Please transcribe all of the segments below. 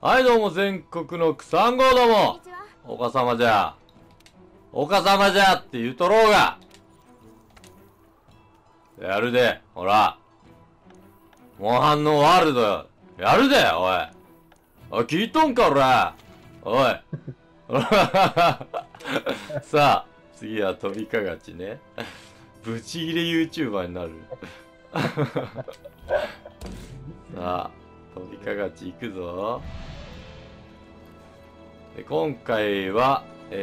はい、どうも、全国の草んごうども。岡様じゃ。岡様じゃって言うとろうが。やるで、ほら。モンハンのワールド、やるで、おい。おい、聞いとんか、おら。おい。さあ、次は飛びかがちね。ブチギレ YouTuber になる。さあ、飛びかがち行くぞ。で今回は、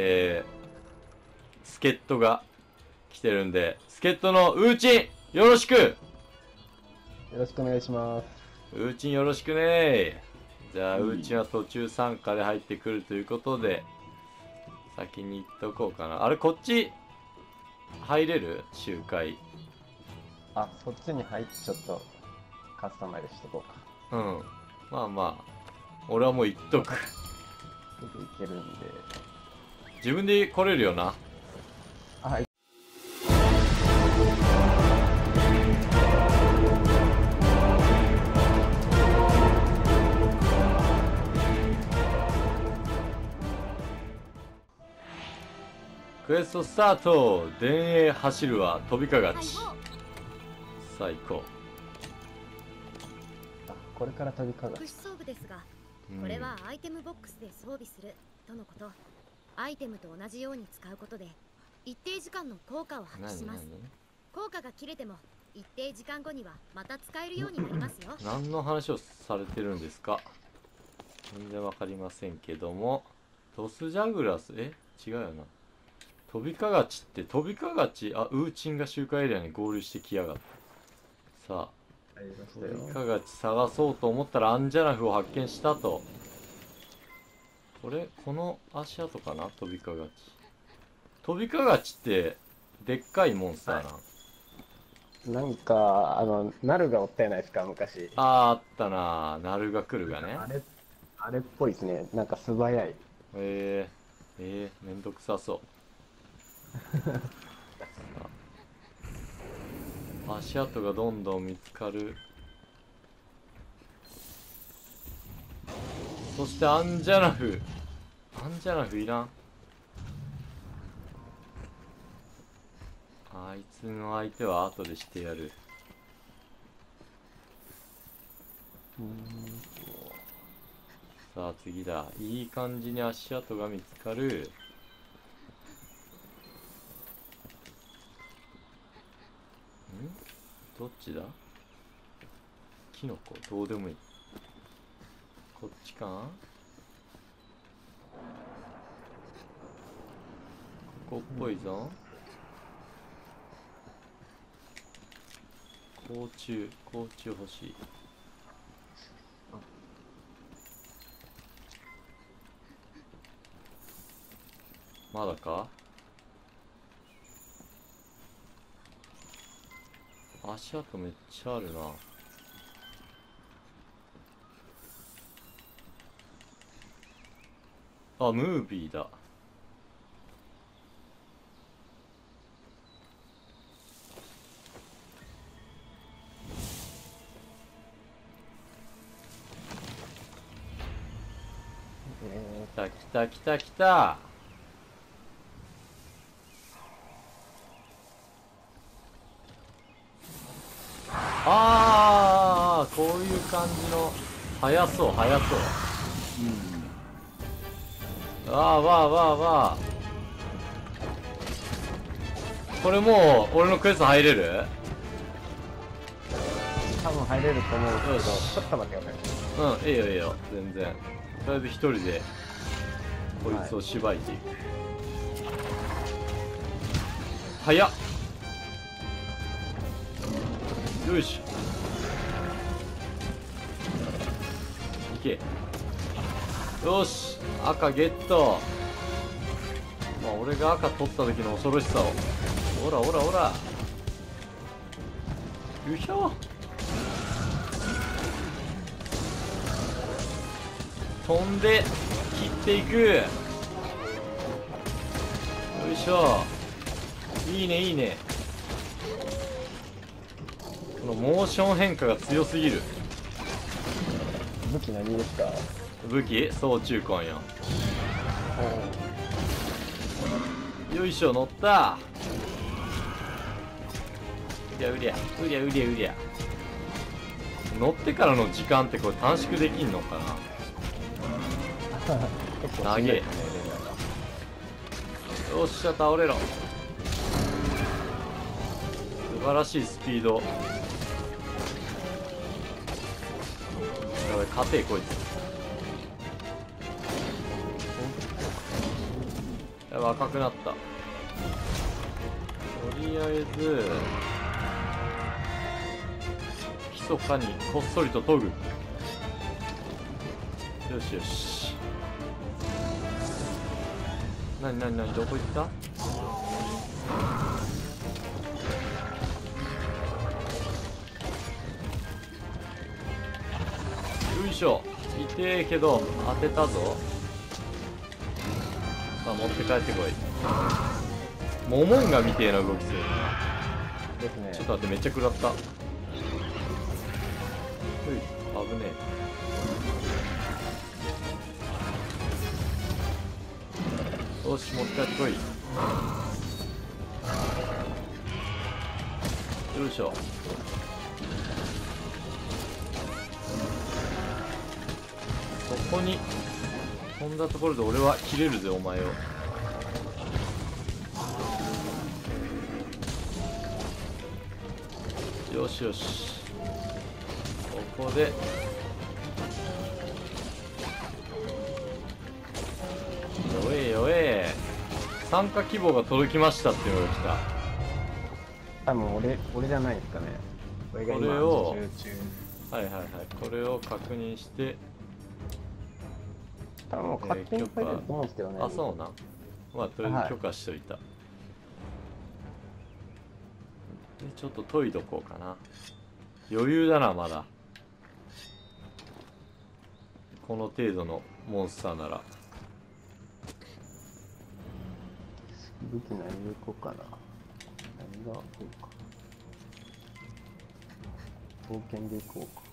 助っ人が来てるんで、助っ人のうーちん、よろしく。 よろしくお願いします。 うーちんよろしくね。じゃあ、うーちんは途中参加で入ってくるということで、先に行っとこうかな。あれ、こっち、入れる集会。 あ、そっちに入ってちょっとカスタマイズしとこうか。 うん。まあまあ、俺はもう行っとく。 すぐ行けるんで。 自分で来れるよな。 はい。 クエストスタート。田園走るは飛びかがち。さあ行こあ、これから飛びかが特殊装具ですが、 う。 これはアイテムボックスで装備するとのこと。アイテムと同じように使うことで一定時間の効果を発揮します。効果が切れても一定時間後にはまた使えるようになりますよ。 何の話をされてるんですか？全然わかりませんけども。トスジャグラス、違うよな。飛びかがちって飛びかがち、あ、ウーチンが集会エリアに合流してきやがった。さあ、 入りました飛びよ。 かがち探そうと思ったらアンジャナフを発見したと。この足跡かな、飛びかがち。飛びかがちってでっかいモンスターなん、 なんか、ナルがおったやないですか、昔。 あったな。ナルが来るがね。 あれっぽいですね。なんか素早い。 めんどくさそう。足跡がどんどん見つかる。そしてアンジャナフいらん。あいつの相手は後でしてやる。さあ次だ。いい感じに足跡が見つかる。どっちだ？キノコどうでもいい。こっちかな？ここっぽいぞ。甲虫欲しい。まだか？足跡めっちゃあるな。あ、ムービーだ。来た。こういう感じの。速そう。わあ。これもう俺のクエスト入れる？ 多分入れると思うけど、 よしちょっと待ってください。 いいよ全然。とりあえず一人でこいつをしばいていく。早っ。よいしょ、いけ。よし、赤ゲット。まあ俺が赤取った時の恐ろしさを。ほらよいしょ。飛んで切っていく。よいしょ。いいね。このモーション変化が強すぎる。 武器何ですか？ 武器総中根よ。よいしょ、乗った。うりゃうりゃうりゃうりゃうりゃ。乗ってからの時間ってこれ短縮できんのかな。投げ。よっしゃ、倒れろ。素晴らしいスピード。やばい、勝てこいつ。やばい、赤くなった。とりあえず密かにこっそりと研ぐ。よしよし。なになになに、どこ行った。よいしょ。痛えけど当てたぞ。さあ持って帰ってこい。モモンガみてえな動きするな。 ですね。 ちょっと待って、めっちゃ食らった。うい、危ねえ。よし、持って帰ってこい。よいしょ。そこに飛んだところで俺は切れるぜ、お前を。よしよし。ここでよえよえ、参加希望が届きましたっていうのが来た。 多分俺じゃないですかね。俺が今これを受注中。 はいはいはい、これを確認して。 多分もう勝手に書いてると思うんですけどね。 あ、そうなん。まあとりあえず許可しといた。でちょっと研いどこうかな。余裕だな、まだこの程度のモンスターなら。 武器何でいこうかな。何がいいか。冒険でいこうか。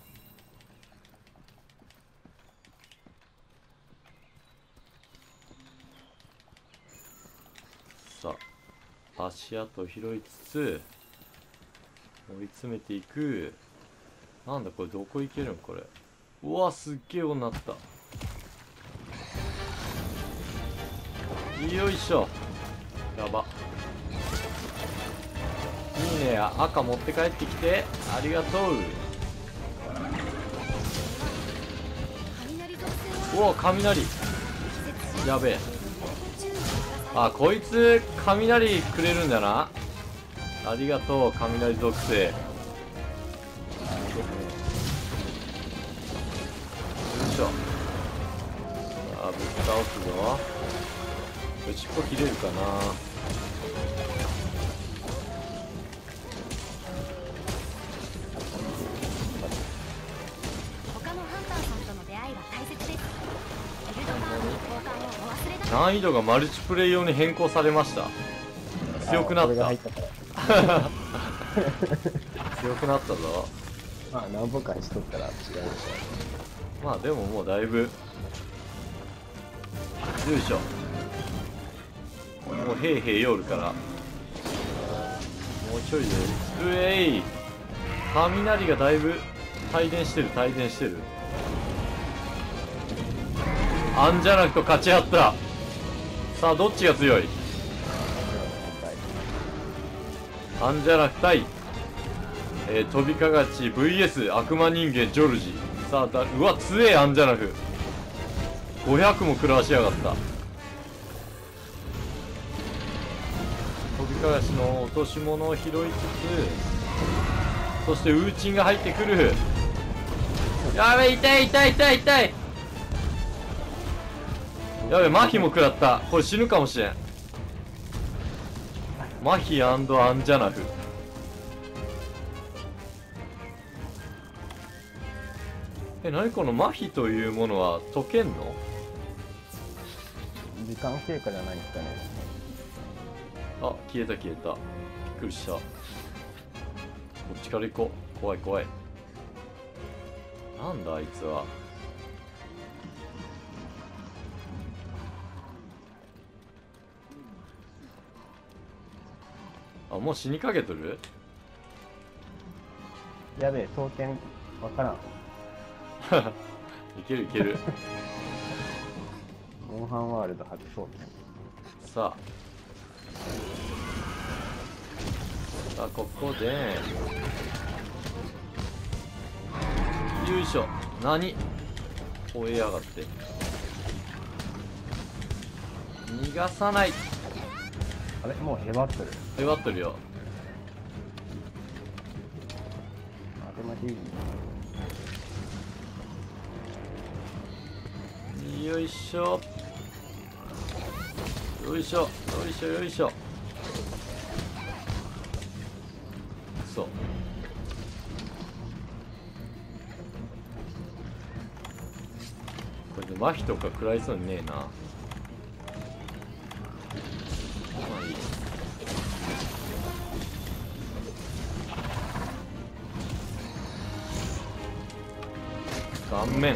さあ、足跡を拾いつつ追い詰めていく。なんだこれ、どこ行けるんこれ。うわ、すっげえようになった。よいしょ。やば。いいね。赤持って帰ってきてありがとう。おお、雷。やべえ。あ、こいつ雷くれるんだな。ありがとう、雷属性。よいしょ。あ、ぶっ倒すぞ。尻尾切れるかな。 他のハンターさんとの出会いは大切です。ギルドカードの交換をお忘れなく。 難易度がマルチプレイ用に変更されました。強くなった。 入ったから強くなったぞ。 まあ何歩かにしとったら違うでしょ。 まあでももうだいぶ。よいしょ。もうへいへいよるから。もうちょいで。うえい。雷がだいぶ帯電してる、帯電してる。アンジャナクと勝ち合った。さあどっちが強い。アンジャナク対、飛びかがち VS 悪魔人間ジョルジ。さあうわ強え。アンジャナク500も食らわしやがった。飛びかがしの落とし物を拾いつつ、そしてウーチンが入ってくる。やべ、痛い痛い痛い痛い。やべ、麻痺も食らった。これ死ぬかもしれん。麻痺アンジャナフ。何この麻痺というものは解けんの。 時間経過じゃないですかね。 あ、消えた消えた。びっくりした。こっちから行こう。怖い怖い。なんだあいつは。 あ、もう死にかけとる。 やべえ、刀剣わからん。 いけるいける。 モンハンワールド初刀剣。 さあここでよいしょ。何追えやがって。逃がさない。 あれもうへばっとる。 へばっとるよ。 あでもいい。 よいしょよいしょよいしょよいしょ。そうこれで麻痺とか食らいそうにねえな。まあいい。顔面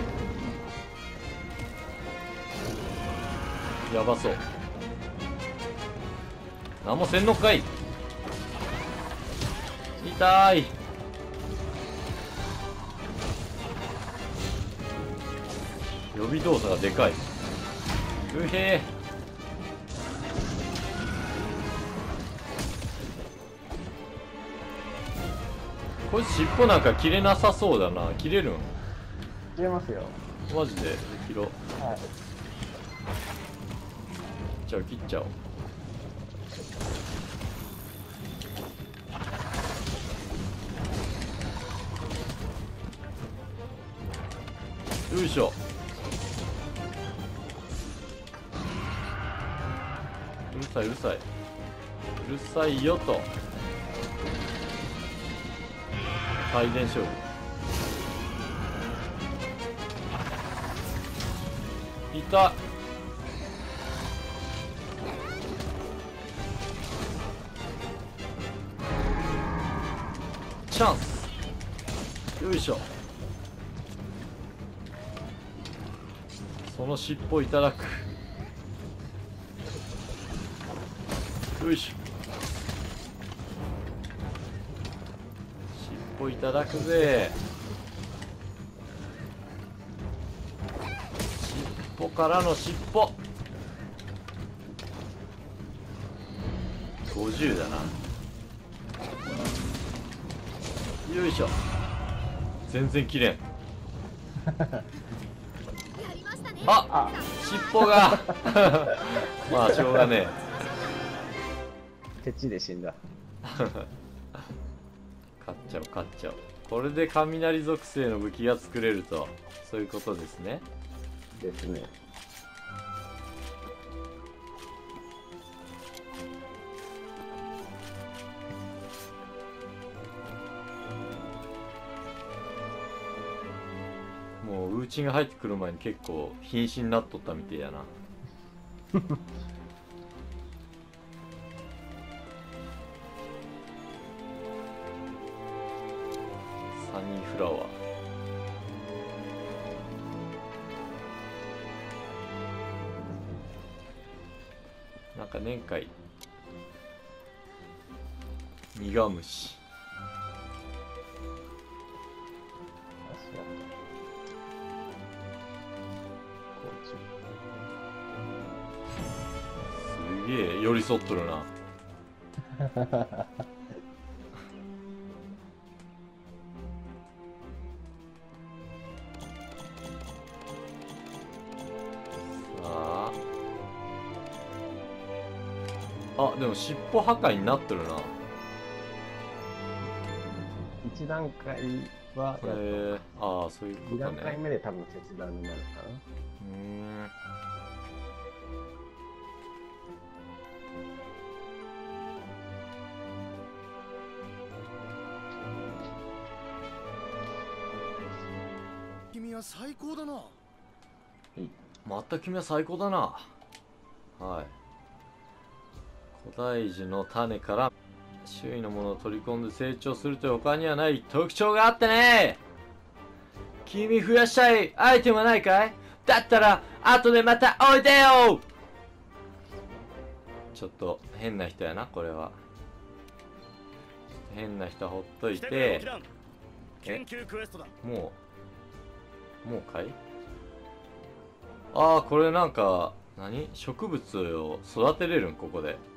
やばそう。何もせんのかい。痛い。予備動作がでかい。うへえ。こいつ尻尾なんか切れなさそうだな。切れるん？ 切れますよ。 マジで切ろう。 はい。 じゃあ切っちゃおう。よいしょ。うるさいうるさいうるさいよと。帯電勝負。いた。チャンス。よいしょ。その尻尾いただく。よいしょ。尻尾いただくぜ。尻尾からの尻尾。50だな。よいしょ。全然切れん。あ、尻尾がまあしょうがねケチで死んだ。 え。勝っちゃおう勝っちゃおう。これで雷属性の武器が作れると、そういうことですね。 ですね。 もうウーチンが入ってくる前に結構瀕死になっとったみてえやな。サニーフラワー。なんか年会苦虫。すげえ寄り添っとるな。あ、でも尻尾破壊になっとるな。 1段階はやっと、 ああ、そういうこ 2 と段階ね。 目で多分切断になるか君は最高だな。 な。 また君は最高だな。はい。古代樹の種から周囲のものを取り込んで成長するという他にはない特徴があってね。君増やしたいアイテムはないかい？だったら後でまたおいでよ。ちょっと変な人やなこれは。 変な人ほっとい来てくれて。 ロキダン。研究クエストだ。 もうかい？ああ、これなんか何植物を育てれるん？ここで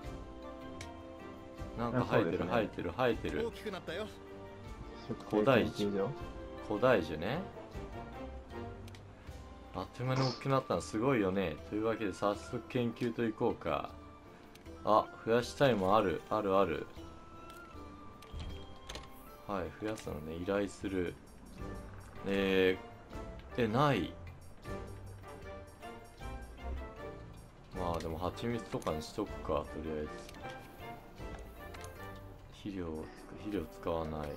なんか生えてる、 そうですね生えてる生えてる。 大きくなったよ。 古代樹研究所。 古代樹ね。あっという間に大きくなったのすごいよね。というわけで早速研究といこうか。あ、増やしたいもあるあるある。はい、増やすのね、依頼する。ない。まあでも蜂蜜とかにしとくか、とりあえず。肥料使わない。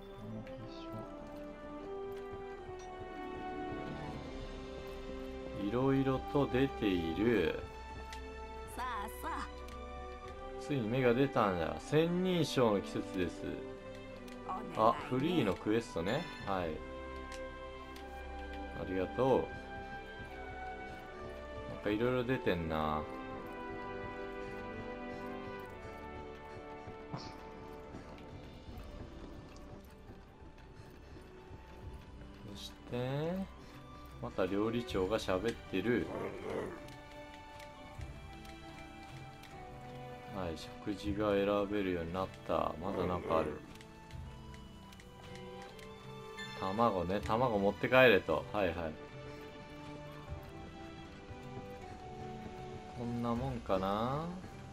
いろいろと出ている。 さあさあ、 ついに芽が出たんだ。千人称の季節です。あ、フリーのクエストね。はい。ありがとう。なんかいろいろ出てんな。そして、また料理長が喋ってる。はい、食事が選べるようになった。まだなんかある。卵ね、卵持って帰れと。はいはい。こんなもんかな。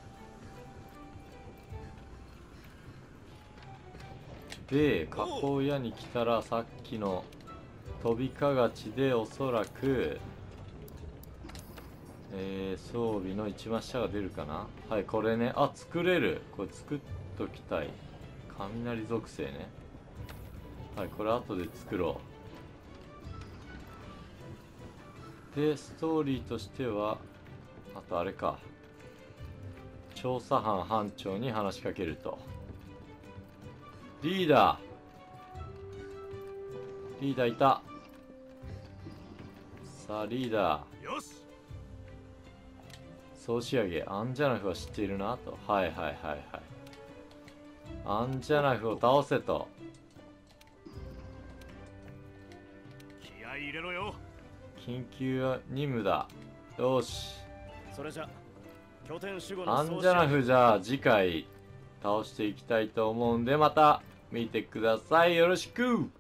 で、加工屋に来たらさっきの飛びかがちでおそらく、装備の一番下が出るかな。はい、これね。あ、作れる。これ作っときたい。雷属性ね。はい、これ後で作ろう。で、ストーリーとしては、あとあれか。調査班班長に話しかけると。リーダー。リーダーいた。さあ、リーダー。 よし。 総仕上げ、アンジャナフは知っているなと。はいはいはいはい。アンジャナフを倒せと。 気合い入れろよ。 緊急任務だ。よし。 それじゃ拠点守護のアンジャナフじゃあ次回倒していきたいと思うんで、また見てください。よろしく。